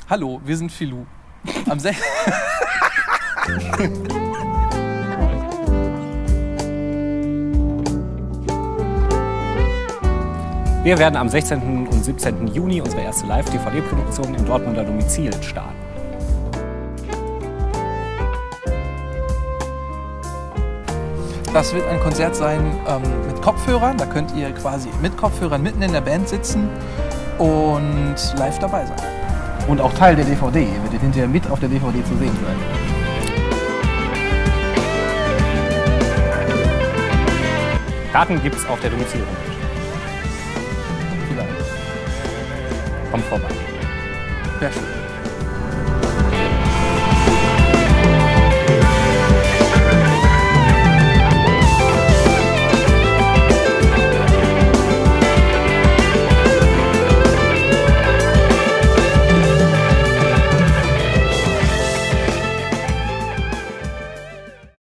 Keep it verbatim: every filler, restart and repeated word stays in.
Hallo, wir sind Filou. Am sech Wir werden am sechzehnten und siebzehnten Juni unsere erste Live-D V D-Produktion im Dortmunder Domizil starten. Das wird ein Konzert sein ähm, mit Kopfhörern. Da könnt ihr quasi mit Kopfhörern mitten in der Band sitzen und live dabei sein. Und auch Teil der D V D. Ihr werdet hinterher mit auf der D V D zu sehen sein. Karten gibt's auf der Domizil-Homepage. Vielleicht. Kommt vorbei. Sehr schön.